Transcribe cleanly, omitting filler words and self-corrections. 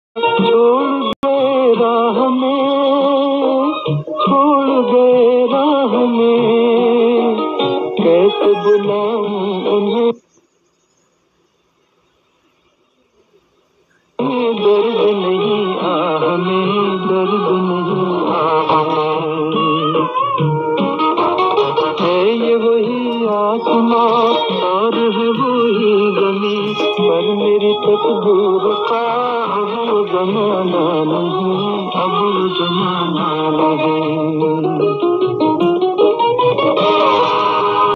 छोड़ गए राह में, छोड़ गए राह में, कैसे बुलाऊं उन्हें, दर्द नहीं आह में, दर्द नहीं आह में। है ये वही आसमां और है वही ज़मीं, पर मेरी तकदीर का अब वो ज़माना नहीं, अब वो ज़माना नहीं।